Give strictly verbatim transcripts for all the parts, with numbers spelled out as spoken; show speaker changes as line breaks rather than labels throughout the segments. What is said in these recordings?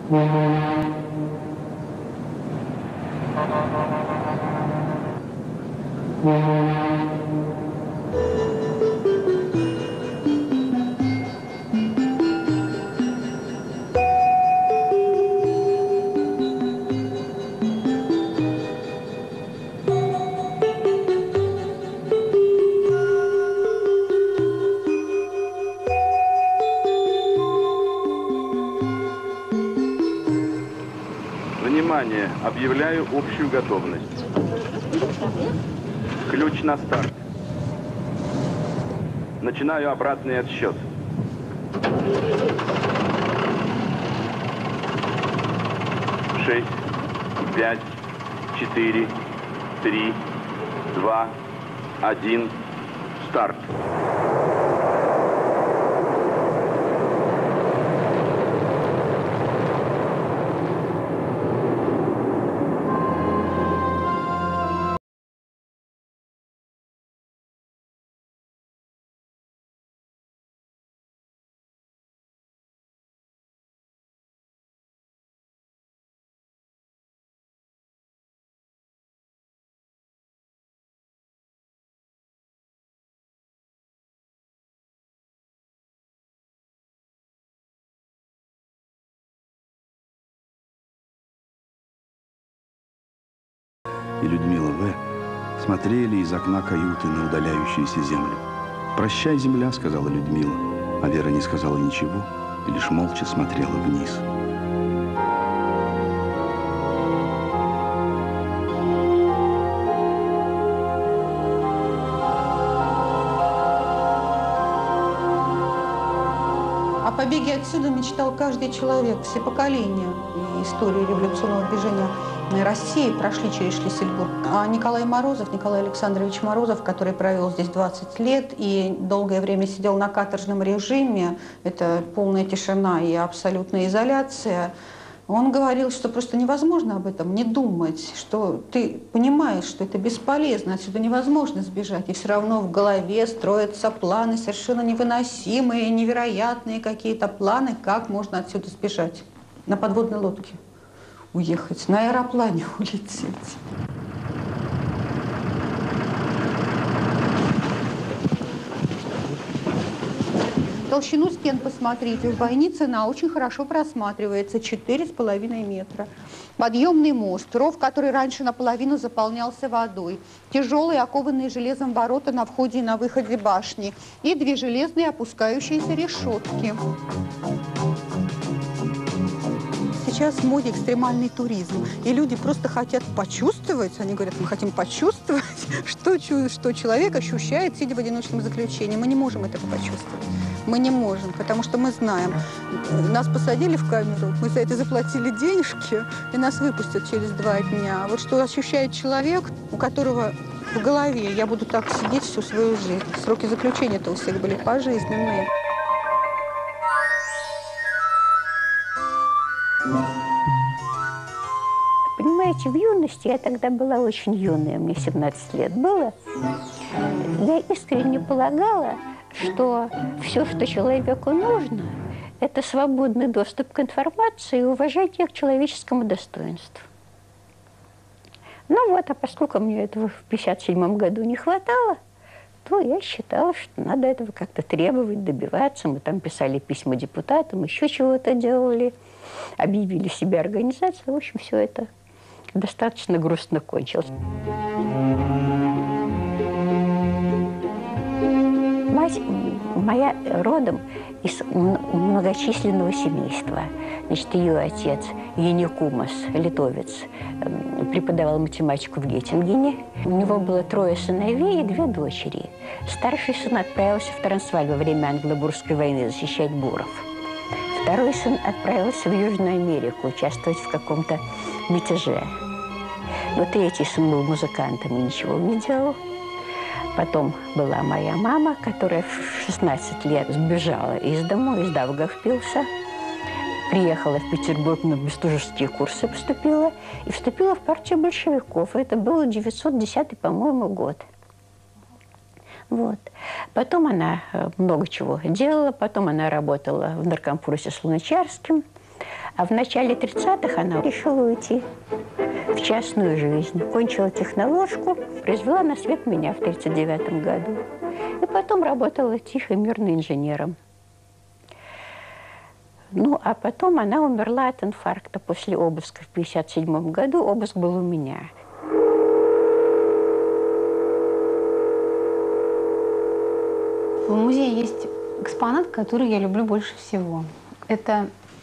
Внимание! Объявляю общую готовность. Ключ на старт. Начинаю обратный отсчет. Шесть, пять, четыре, три, два, один. Старт.
И Людмила В. смотрели из окна каюты на удаляющуюся землю. «Прощай, земля», — сказала Людмила, а Вера не сказала ничего и лишь молча смотрела вниз.
О побеге отсюда мечтал каждый человек, все поколения истории революционного движения России прошли через Шлиссельбург. А Николай Морозов, Николай Александрович Морозов, который провел здесь двадцать лет и долгое время сидел на каторжном режиме, это полная тишина и абсолютная изоляция, он говорил, что просто невозможно об этом не думать, что ты понимаешь, что это бесполезно, отсюда невозможно сбежать, и все равно в голове строятся планы совершенно невыносимые, невероятные какие-то планы, как можно отсюда сбежать. На подводной лодке уехать, на аэроплане улететь. Толщину стен посмотрите. В бойнице она очень хорошо просматривается. четыре с половиной метра. Подъемный мост, ров, который раньше наполовину заполнялся водой. Тяжелые, окованные железом ворота на входе и на выходе башни. И две железные опускающиеся решетки. Сейчас в моде экстремальный туризм, и люди просто хотят почувствовать, они говорят, мы хотим почувствовать, что, что человек ощущает, сидя в одиночном заключении. Мы не можем этого почувствовать. Мы не можем, потому что мы знаем, нас посадили в камеру, мы за это заплатили денежки, и нас выпустят через два дня. Вот что ощущает человек, у которого в голове я буду так сидеть всю свою жизнь. Сроки заключения-то у всех были пожизненные.
Понимаете, в юности, я тогда была очень юная, мне семнадцать лет было, я искренне полагала, что все, что человеку нужно, это свободный доступ к информации и уважение к человеческому достоинству. Ну вот, а поскольку мне этого в пятьдесят седьмом году не хватало, то я считала, что надо этого как-то требовать, добиваться. Мы там писали письма депутатам, еще чего-то делали, объявили себя организацией. В общем, все это достаточно грустно кончилось. Мать моя родом из многочисленного семейства. Значит, ее отец Яникумас, литовец, преподавал математику в Геттингене. У него было трое сыновей и две дочери. Старший сын отправился в Трансвааль во время Англо-Бурской войны защищать буров. Второй сын отправился в Южную Америку участвовать в каком-то мятеже. Но третий сын был музыкантом и ничего не делал. Потом была моя мама, которая в шестнадцать лет сбежала из дому, из Даугавпилса. Приехала в Петербург, на бестужевские курсы поступила и вступила в партию большевиков. Это был девятьсот десятый, по-моему, год. Вот. Потом она много чего делала. Потом она работала в наркомпульсе с Луначарским. А в начале тридцатых она решила уйти в частную жизнь. Кончила техноложку, произвела на свет меня в тридцать девятом году. И потом работала тихо, мирно инженером. Ну, а потом она умерла от инфаркта после обыска в пятьдесят седьмом году. Обыск был у меня.
В музее есть экспонат, который я люблю больше всего. Это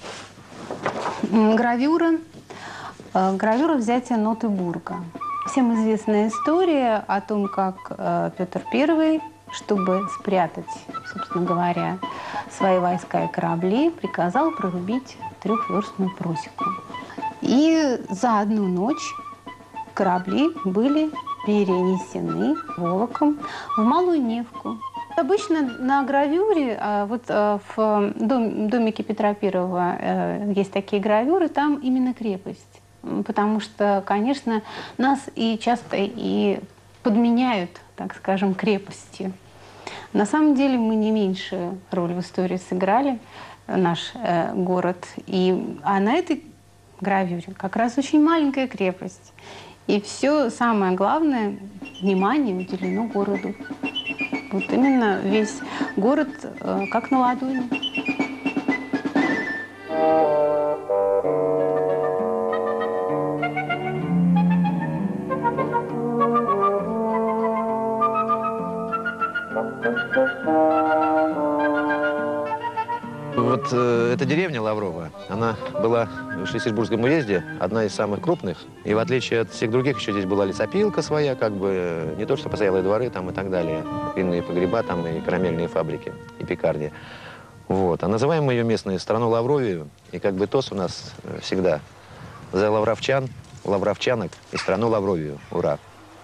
гравюра, гравюра взятия Нотебурга. Всем известная история о том, как Петр Первый, чтобы спрятать, собственно говоря, свои войска и корабли, приказал прорубить трехверстную просеку. И за одну ночь корабли были перенесены волоком в Малую Невку. Обычно на гравюре, вот в домике Петра Первого есть такие гравюры, там именно крепость. Потому что, конечно, нас и часто и подменяют, так скажем, крепостью. На самом деле мы не меньшую роль в истории сыграли, наш э, город. И, а на этой гравюре как раз очень маленькая крепость. И все самое главное, внимание уделено городу. Вот именно весь город э, как на ладони.
Вот э, эта деревня Лаврова, она была в Шлиссельбургском уезде одна из самых крупных. И в отличие от всех других, еще здесь была лесопилка своя, как бы, не то что постоялые дворы там и так далее, винные погреба там и карамельные фабрики, и пекарни. Вот. А называем мы ее местной страну Лавровию, и как бы тост у нас всегда за лавровчан, лавровчанок и страну Лавровию. Ура!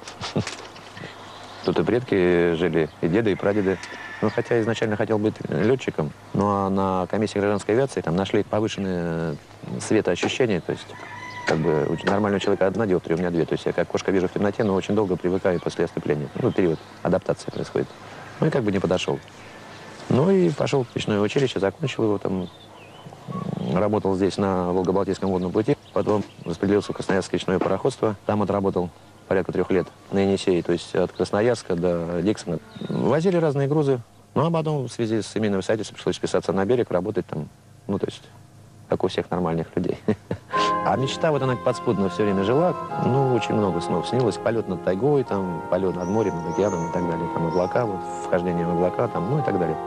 Тут и предки жили, и деды, и прадеды. Ну, хотя изначально хотел быть летчиком, но на комиссии гражданской авиации там нашли повышенные светоощущения, то есть как бы у нормального человека одна диоптрия, у меня две. То есть я как кошка вижу в темноте, но очень долго привыкаю после ослепления. Ну, период адаптации происходит. Ну, и как бы не подошел. Ну, и пошел в печное училище, закончил его там, работал здесь на Волго-Балтийском водном пути, потом распределился в Красноярское речное пароходство, там отработал порядка трех лет на Енисее, то есть от Красноярска до Диксона. Возили разные грузы, ну а потом в связи с семейным обстоятельством пришлось списаться на берег, работать там, ну то есть, как у всех нормальных людей. А мечта вот она подспудно все время жила, ну очень много снов снилось, полет над тайгой, там, полет над морем, над океаном и так далее, там облака, вот, вхождение в облака, там, ну и так далее.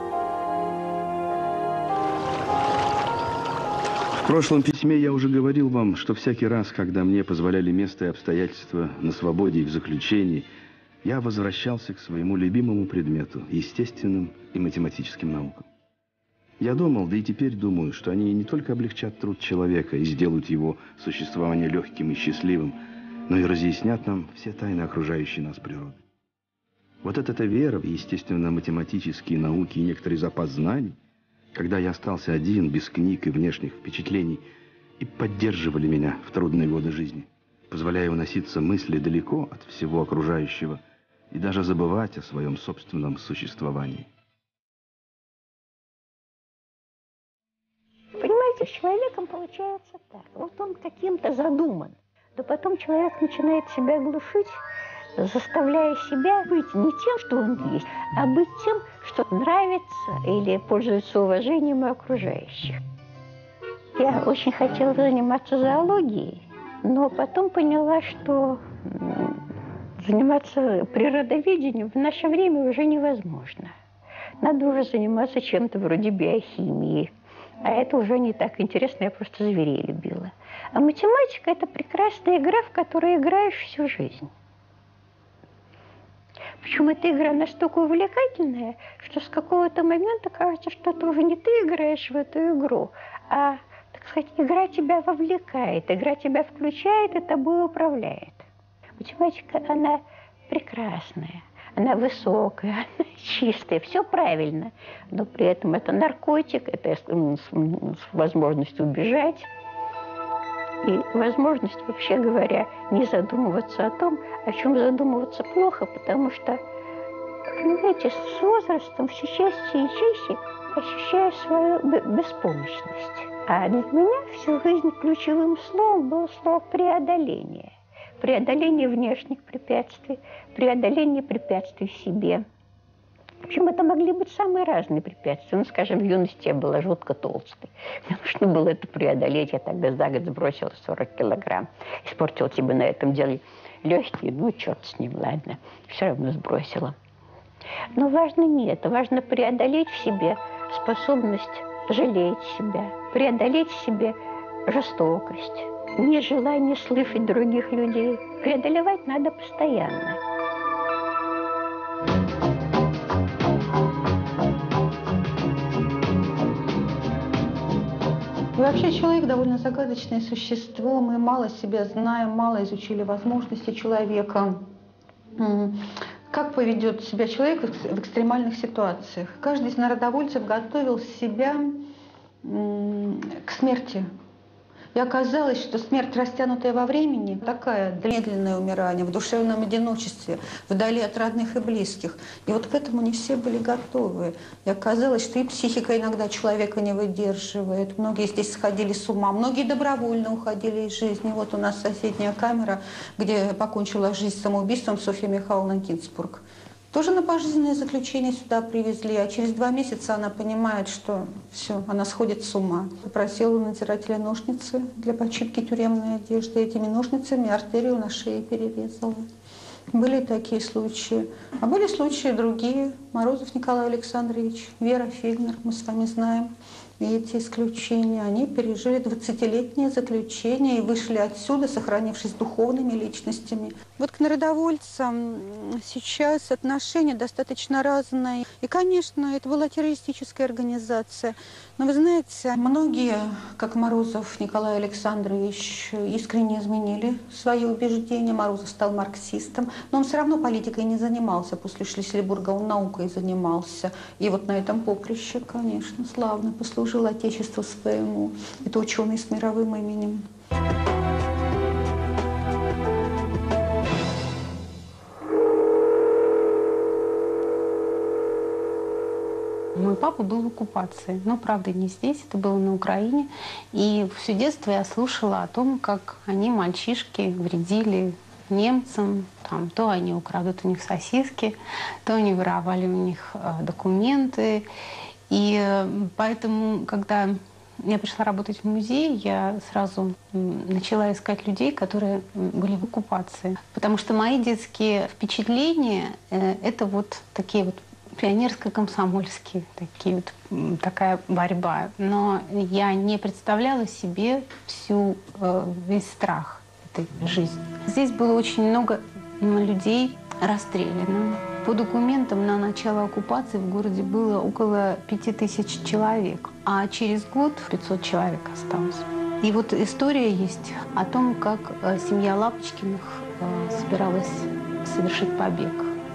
В прошлом письме я уже говорил вам, что всякий раз, когда мне позволяли место и обстоятельства на свободе и в заключении, я возвращался к своему любимому предмету – естественным и математическим наукам. Я думал, да и теперь думаю, что они не только облегчат труд человека и сделают его существование легким и счастливым, но и разъяснят нам все тайны окружающей нас природы. Вот эта вера в естественно-математические науки и некоторый запас знаний, когда я остался один, без книг и внешних впечатлений, и поддерживали меня в трудные годы жизни, позволяя уноситься мысли далеко от всего окружающего и даже забывать о своем собственном существовании.
Понимаете, с человеком получается так. Вот он каким-то задуман, но потом человек начинает себя глушить, заставляя себя быть не тем, что он есть, а быть тем, что нравится или пользуется уважением у окружающих. Я очень хотела заниматься зоологией, но потом поняла, что заниматься природоведением в наше время уже невозможно. Надо уже заниматься чем-то вроде биохимии. А это уже не так интересно, я просто зверей любила. А математика – это прекрасная игра, в которой играешь всю жизнь. Причем эта игра настолько увлекательная, что с какого-то момента кажется, что это уже не ты играешь в эту игру, а, так сказать, игра тебя вовлекает, игра тебя включает и тобой управляет. Математика, она прекрасная, она высокая, она чистая, все правильно, но при этом это наркотик, это возможность убежать. И возможность, вообще говоря, не задумываться о том, о чем задумываться плохо, потому что, понимаете, с возрастом все чаще и чаще ощущаю свою беспомощность. А для меня всю жизнь ключевым словом было слово «преодоление». Преодоление внешних препятствий, преодоление препятствий в себе. Причем это могли быть самые разные препятствия. Ну, скажем, в юности я была жутко толстой. Мне нужно было это преодолеть. Я тогда за год сбросила сорок килограмм. Испортила себе на этом деле легкие. Ну, черт с ним, ладно. Все равно сбросила. Но важно не это. Важно преодолеть в себе способность жалеть себя. Преодолеть в себе жестокость. Нежелание слышать других людей. Преодолевать надо постоянно.
И вообще человек довольно загадочное существо. Мы мало себя знаем, мало изучили возможности человека. Как поведет себя человек в экстремальных ситуациях? Каждый из народовольцев готовил себя к смерти. И оказалось, что смерть, растянутая во времени, такая медленное умирание, в душевном одиночестве, вдали от родных и близких. И вот к этому не все были готовы. И оказалось, что и психика иногда человека не выдерживает. Многие здесь сходили с ума, многие добровольно уходили из жизни. Вот у нас соседняя камера, где покончила жизнь самоубийством Софья Михайловна Гинцбург. Тоже на пожизненное заключение сюда привезли, а через два месяца она понимает, что все, она сходит с ума. Попросила у надзирателя ножницы для починки тюремной одежды. Этими ножницами артерию на шее перерезала. Были такие случаи. А были случаи другие. Морозов Николай Александрович, Вера Фильмер, мы с вами знаем. И эти исключения, они пережили двадцатилетнее заключение и вышли отсюда, сохранившись духовными личностями. Вот к народовольцам сейчас отношения достаточно разные. И, конечно, это была террористическая организация. Но вы знаете, многие, как Морозов Николай Александрович, искренне изменили свои убеждения. Морозов стал марксистом, но он все равно политикой не занимался. После Шлиссельбурга он наукой занимался. И вот на этом поприще, конечно, славно послужил Отечеству своему. Это ученый с мировым именем.
Мой папа был в оккупации, но, правда, не здесь, это было на Украине. И все детство я слушала о том, как они, мальчишки, вредили немцам. Там, то они украдут у них сосиски, то они воровали у них э, документы. И э, поэтому, когда я пришла работать в музей, я сразу начала искать людей, которые были в оккупации. Потому что мои детские впечатления э, – это вот такие вот пионерско-комсомольские, такие вот, такая борьба. Но я не представляла себе всю, э, весь страх этой жизни. Здесь было очень много людей расстреляно. По документам на начало оккупации в городе было около пяти тысяч человек, а через год пятьсот человек осталось. И вот история есть о том, как семья Лапочкиных собиралась совершить побег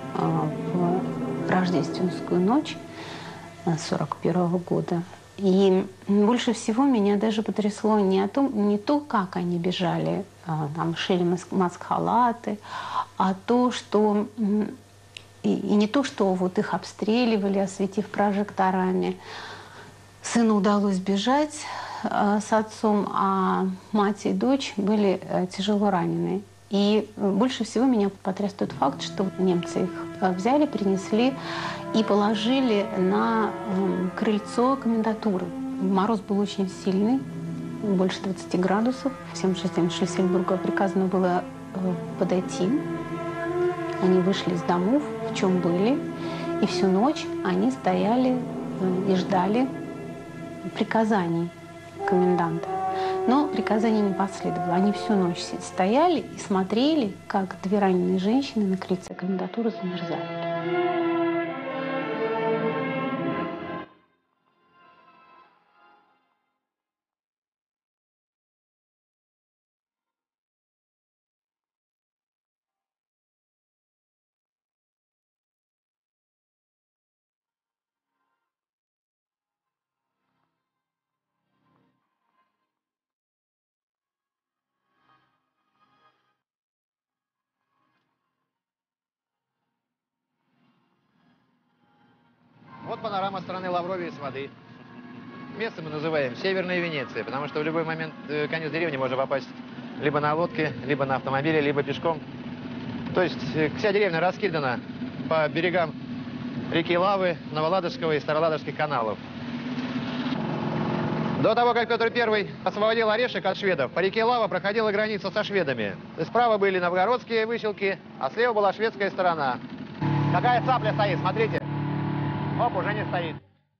в рождественскую ночь сорок первого года. И больше всего меня даже потрясло не, о том, не то, как они бежали, там, шили маск-халаты, а то, что... И, и не то, что вот их обстреливали, осветив прожекторами. Сыну удалось бежать э, с отцом, а мать и дочь были э, тяжело ранены. И больше всего меня потряс тот факт, что немцы их взяли, принесли и положили на э, крыльцо комендатуры. Мороз был очень сильный, больше двадцати градусов. Всем жителям Шлиссельбурга приказано было э, подойти. Они вышли из домов, в чем были, и всю ночь они стояли э, и ждали приказаний коменданта. Но приказаний не последовало. Они всю ночь стояли и смотрели, как две раненые женщины на крыльце комендатуры замерзают.
Вот панорама страны Лавровии с воды. место мы называем Северная Венеция, потому что в любой момент э, конец деревни можно попасть либо на лодке, либо на автомобиле, либо пешком. То есть э, вся деревня раскидана по берегам реки Лавы, Новоладожского и Староладожских каналов. До того, как Петр Первый освободил Орешек от шведов, по реке Лава проходила граница со шведами. Справа были новгородские выселки, а слева была шведская сторона. Какая цапля стоит, смотрите. Оп, уже не стоит.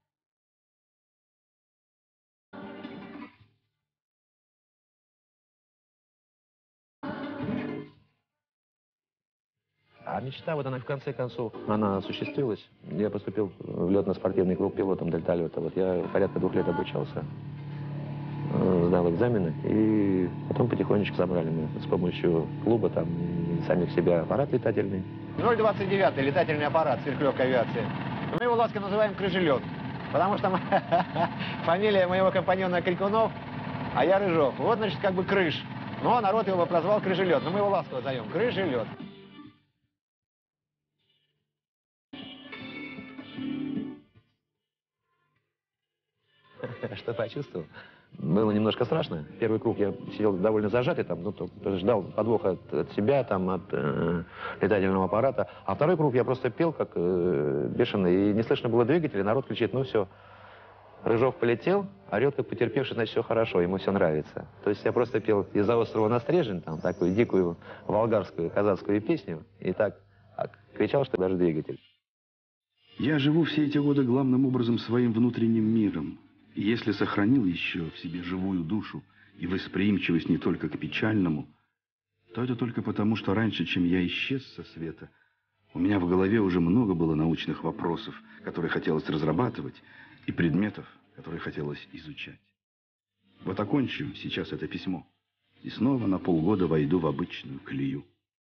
А мечта, вот она в конце концов, она осуществилась. Я поступил в летно-спортивный клуб пилотом дельталета. Вот я порядка двух лет обучался, сдал экзамены, и потом потихонечку собрали мы с помощью клуба, там, и самих себя аппарат летательный. ноль двадцать девять летательный аппарат сверхлегкой авиации. Мы его ласково называем «Крыжелет», потому что фамилия моего компаньона Крикунов, а я Рыжов. Вот, значит, как бы крыш. Но народ его прозвал Крыжелет, но мы его ласково зовем Крыжелет. Что почувствовал? Было немножко страшно. Первый круг я сидел довольно зажатый, там, ну, то, то ждал подвоха от, от себя, там, от э, летательного аппарата. А второй круг я просто пел, как э, бешеный, и не слышно было двигателя, народ кричит: ну все, Рыжов полетел, орет как потерпевший, значит, все хорошо, ему все нравится. То есть я просто пел «Из-за острова на Стрежень», там, такую дикую волгарскую казацкую песню, и так кричал, что даже двигатель.
Я живу все эти годы главным образом своим внутренним миром. И если сохранил еще в себе живую душу и восприимчивость не только к печальному, то это только потому, что раньше, чем я исчез со света, у меня в голове уже много было научных вопросов, которые хотелось разрабатывать, и предметов, которые хотелось изучать. Вот окончу сейчас это письмо, и снова на полгода войду в обычную колею.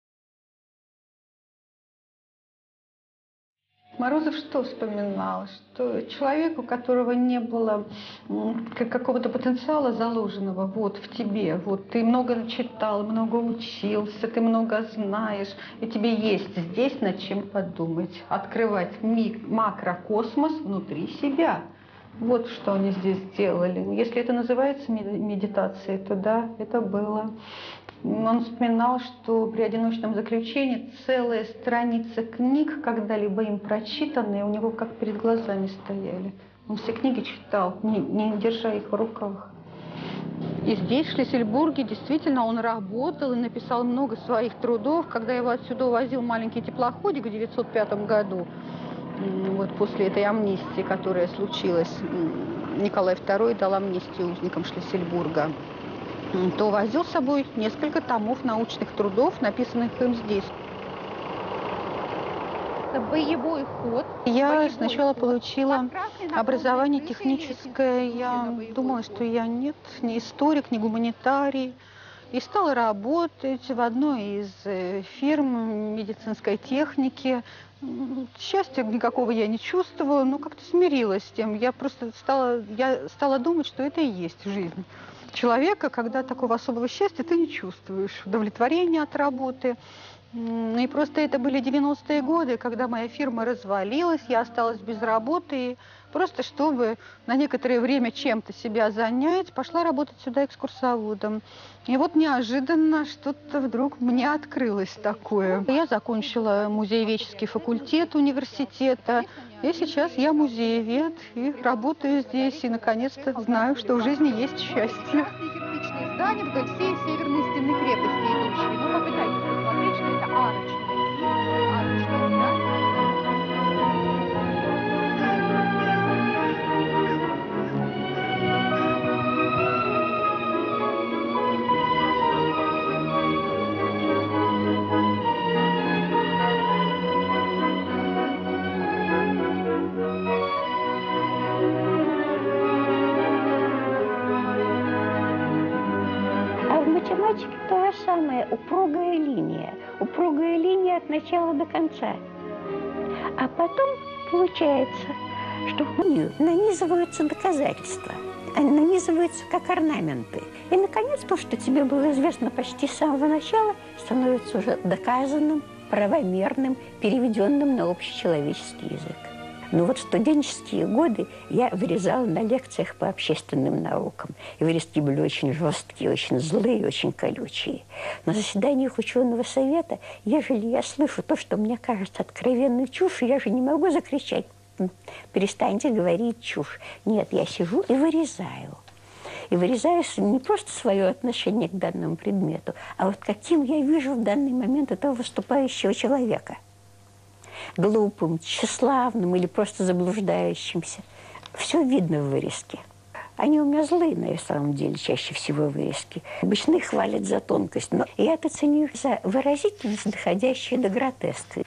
Морозов что вспоминал? Что человек, у которого не было какого-то потенциала заложенного вот в тебе, вот ты много читал, много учился, ты много знаешь, и тебе есть здесь над чем подумать, открывать мик, макрокосмос внутри себя. Вот что они здесь сделали. Если это называется медитацией, то да, это было. Он вспоминал, что при одиночном заключении целая страница книг, когда-либо им прочитанные, у него как перед глазами стояли. Он все книги читал, не, не держа их в руках. И здесь, в Шлиссельбурге, действительно он работал и написал много своих трудов. Когда его отсюда увозил маленький теплоходик в девятьсот пятом году, вот после этой амнистии, которая случилась, Николай второй дал амнистию узникам Шлиссельбурга, то возил с собой несколько томов научных трудов, написанных им здесь. Это боевой ход. Я боевой сначала ход. Получила образование техническое. Я думала, что я нет, не историк, не гуманитарий. И стала работать в одной из фирм медицинской техники. Счастья никакого я не чувствовала, но как-то смирилась с тем. Я просто стала, я стала думать, что это и есть жизнь человека, когда такого особого счастья ты не чувствуешь, удовлетворения от работы. И просто это были девяностые годы, когда моя фирма развалилась, я осталась без работы, и просто чтобы на некоторое время чем-то себя занять, пошла работать сюда экскурсоводом. И вот неожиданно что-то вдруг мне открылось такое. Я закончила музееведческий факультет университета, и сейчас я музеевед, и работаю здесь, и наконец-то знаю, что в жизни есть счастье. Кирпичные здания вдоль всей северной стены крепости идущие. Ну, попытайтесь посмотреть, что это арочные. Арочные здания.
То же самое, упругая линия. Упругая линия от начала до конца. А потом получается, что в нее нанизываются доказательства. Они нанизываются как орнаменты. И, наконец, то, что тебе было известно почти с самого начала, становится уже доказанным, правомерным, переведенным на общечеловеческий язык. Но вот студенческие годы я вырезала на лекциях по общественным наукам. И вырезки были очень жесткие, очень злые, очень колючие. На заседаниях ученого совета, ежели я слышу то, что мне кажется откровенной чушью, я же не могу закричать: перестаньте говорить чушь. Нет, я сижу и вырезаю. И вырезаю не просто свое отношение к данному предмету, а вот каким я вижу в данный момент этого выступающего человека. Глупым, тщеславным или просто заблуждающимся. Все видно в вырезке. Они у меня злые, на самом деле, чаще всего вырезки. Обычно их хвалят за тонкость, но я это ценю за выразительность, доходящую до гротеска.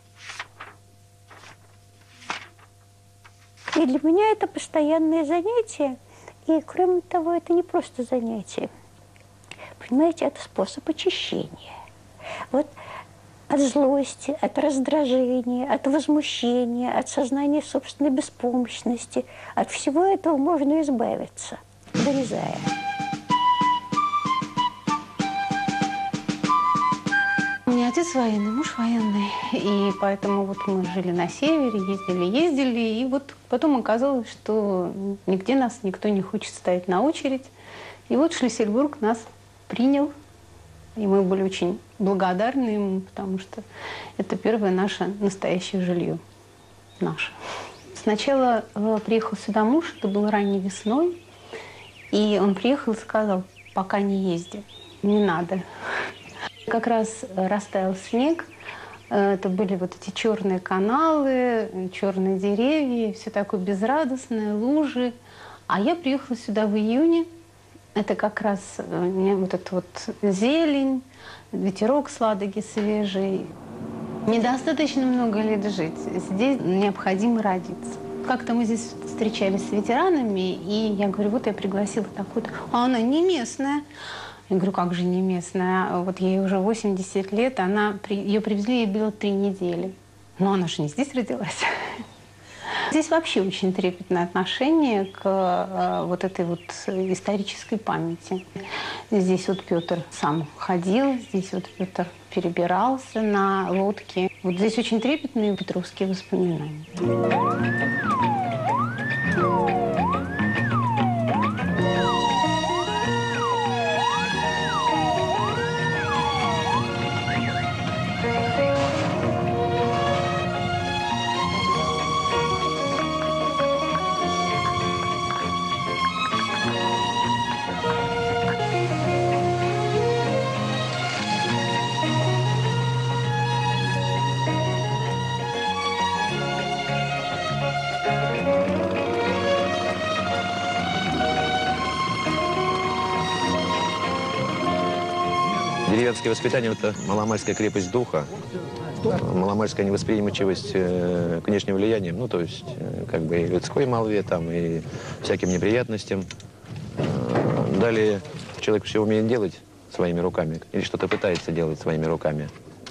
И для меня это постоянное занятие. И, кроме того, это не просто занятие. Понимаете, это способ очищения. Вот от злости, от раздражения, от возмущения, от сознания собственной беспомощности. От всего этого можно избавиться, вырезая.
У меня отец военный, муж военный, и поэтому вот мы жили на севере, ездили, ездили, и вот потом оказалось, что нигде нас никто не хочет ставить на очередь. И вот Шлиссельбург нас принял, и мы были очень благодарны ему, потому что это первое наше настоящее жилье, наше. Сначала э, приехал сюда муж, это было ранней весной, и он приехал и сказал: пока не езди, не надо. Как раз растаял снег, это были вот эти черные каналы, черные деревья, все такое безрадостное, лужи. А я приехала сюда в июне, это как раз вот эта вот зелень, ветерок с Ладоги свежий. Недостаточно много лет жить, здесь необходимо родиться. Как-то мы здесь встречались с ветеранами, и я говорю: вот я пригласила такую-то, а она не местная. Я говорю: как же не местная? Вот ей уже восемьдесят лет, она, ее привезли, ей было три недели. Но она же не здесь родилась. Здесь вообще очень трепетное отношение к э, вот этой вот исторической памяти. Здесь вот Петр сам ходил, здесь вот Петр перебирался на лодке. Вот здесь очень трепетные петровские воспоминания.
Деревенское воспитание – это маломальская крепость духа, маломальская невосприимчивость к внешним влияниям, ну, то есть, как бы и людской молве, там, и всяким неприятностям. Далее человек все умеет делать своими руками, или что-то пытается делать своими руками.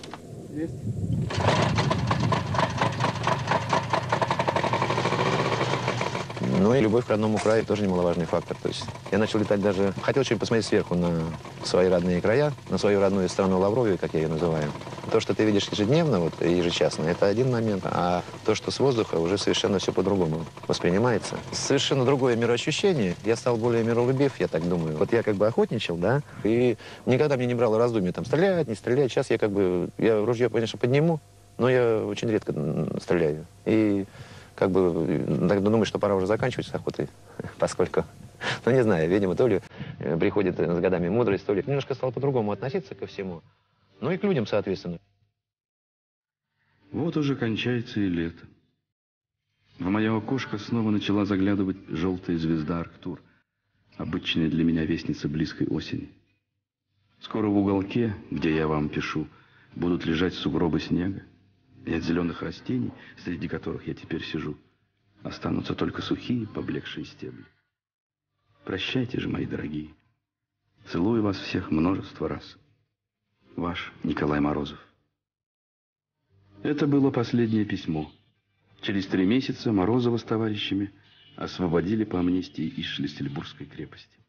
Ну и любовь к родному краю тоже немаловажный фактор. То есть я начал летать даже... Хотел очень посмотреть сверху на свои родные края, на свою родную страну Лавровию, как я ее называю. То, что ты видишь ежедневно, вот, ежечасно, это один момент. А то, что с воздуха, уже совершенно все по-другому воспринимается. Совершенно другое мироощущение. Я стал более миролюбив, я так думаю. Вот я как бы охотничал, да, и никогда мне не брало раздумья, там, стрелять, не стрелять. Сейчас я как бы... Я ружье, конечно, подниму, но я очень редко стреляю. И... Как бы думаю, что пора уже заканчивать с охотой, поскольку, ну не знаю, видимо, то ли приходит с годами мудрость, то ли немножко стал по-другому относиться ко всему, ну и к людям, соответственно.
Вот уже кончается и лето. В мое окошко снова начала заглядывать желтая звезда Арктур, обычная для меня вестница близкой осени. Скоро в уголке, где я вам пишу, будут лежать сугробы снега. И от зеленых растений, среди которых я теперь сижу, останутся только сухие, поблекшие стебли. Прощайте же, мои дорогие. Целую вас всех множество раз. Ваш Николай Морозов. Это было последнее письмо. Через три месяца Морозова с товарищами освободили по амнистии из Шлиссельбургской крепости.